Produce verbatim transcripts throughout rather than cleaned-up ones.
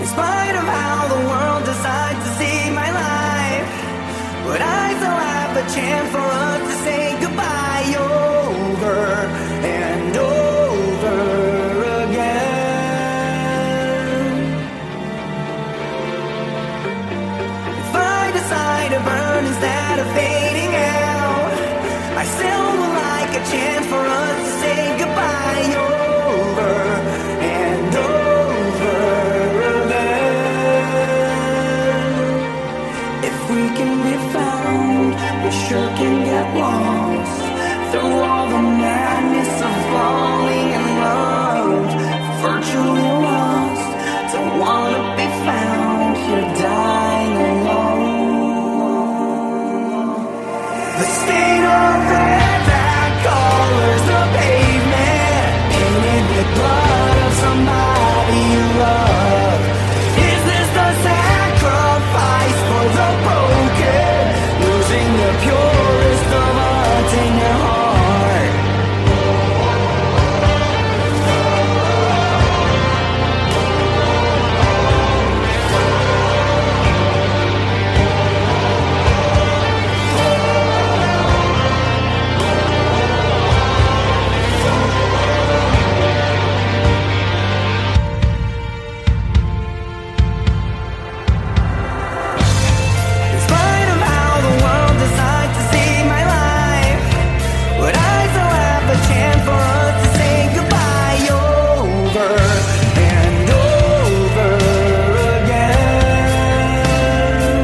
In spite of how the world decides to see my life, but I still have the chance for us to say goodbye over and over again. If I decide to burn instead of fading out, I still would like a chance for us to say goodbye over and over again. If we can be found, we sure can get lost through all the madness of falling in love. Virtually lost, don't wanna be found here dying alone. The state of red that colors the pavement, painted with blood of somebody you love. Is this the sacrifice for the broken, losing the purest of hearts in your heart? In spite of how the world decides to see my life, but I still have the chance for us to say goodbye over and over again.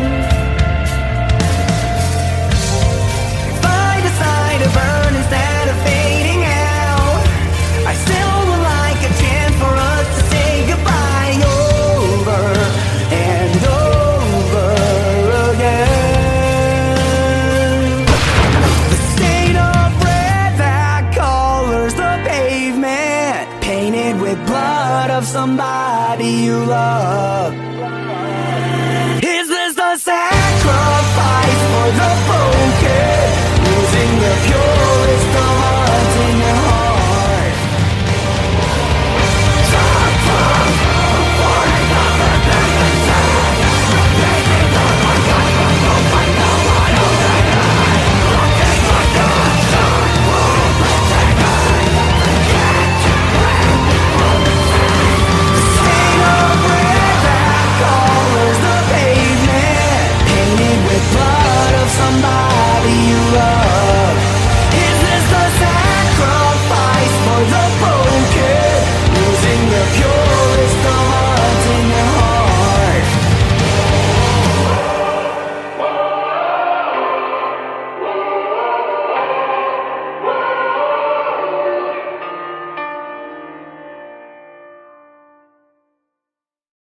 If I decide to burn instead of fading out, I still would like a chance for us to say goodbye over and over again. The state of red that colors the pavement, painted with blood of somebody you love. Is this the sacrifice for the broken, losing the pure